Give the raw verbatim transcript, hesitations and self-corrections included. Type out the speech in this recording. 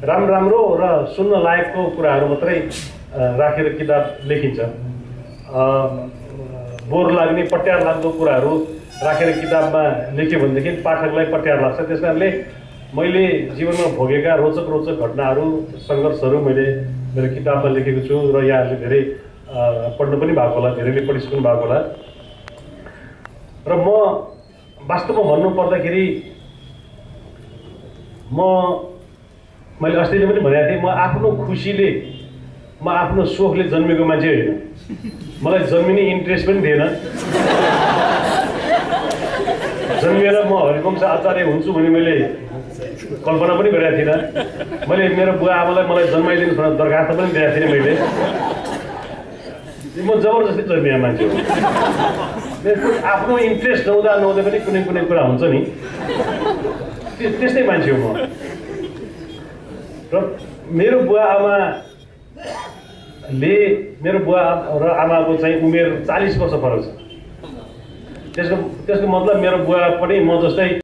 राम्रो राम्रो र सुन्न लायकको कुराहरू मात्रै राखेर किताब लेखिन्छ। बोर लाग्ने पट्यार लाग्दो कुराहरू राखेर किताबमा लेख्यो भनेदेखि पाठकलाई पट्यार लाग्छ। त्यस कारणले मैले जीवनमा भोगेका रोचक रोचक घटनाहरू सङ्घर्षहरू मैले मेरो किताबमा लेखेको छु र यहाँहरूले धेरै पढ्नु पनि भएको होला, धेरैले पढिसक्नु भएको होला। र म वास्तवमा भन्नु पर्दाखेरि म मैले अस्ति नै पनि भनेको थिएँ, म आफ्नो खुसीले म आफ्नो सोखले जन्मेको मान्छे होइन। मलाई जन्मिने इन्ट्रेस्ट पनि थिएन। जन्मिएर म हरिवंश आचार्य हुन्छु भने मैले कल्पना पनि गरेको थिइनँ। मैले मेरो बुवा आमालाई मलाई जन्माइदिनु भनेर दरखास्त पनि दिएको थिइनँ। मैले म जबरजस्ती जन्मिएको मान्छे हो। आफ्नो इन्ट्रेस्ट नहुँदा नहुँदै पनि कुनै कुनै कुरा हुन्छ नि, त्यस्तै मान्छे हो म। र मेरो बुवा आमाले मेरो बुवा र आमाको चाहिँ उमेर चालीस वर्ष फरक छ। त्यसको त्यसको मतलब मेरो बुवा पनि म जस्तै